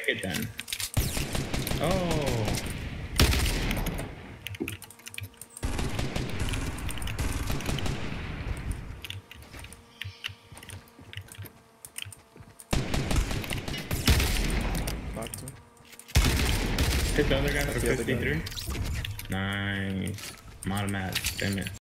break it then. Oh. Hit the other guy. 53. Nice. I'm out of mats. Damn it.